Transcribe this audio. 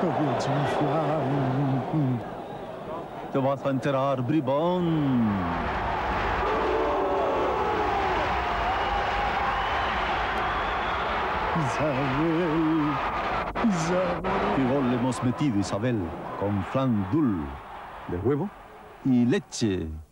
Te vas a enterar, bribón. Isabel, Isabel. ¿Qué gol le hemos metido, Isabel? Con flan dul de huevo y leche.